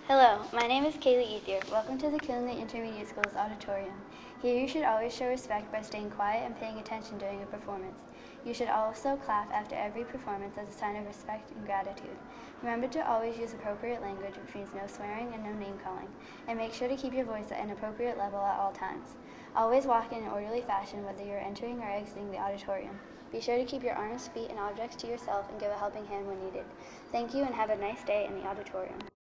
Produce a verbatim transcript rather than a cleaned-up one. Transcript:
Hello, my name is Kaylee Ethier. Welcome to the Kinley Intermediate School's auditorium. Here you should always show respect by staying quiet and paying attention during a performance. You should also clap after every performance as a sign of respect and gratitude. Remember to always use appropriate language, which means no swearing and no name calling, and make sure to keep your voice at an appropriate level at all times. Always walk in an orderly fashion whether you're entering or exiting the auditorium. Be sure to keep your arms, feet, and objects to yourself and give a helping hand when needed. Thank you and have a nice day in the auditorium.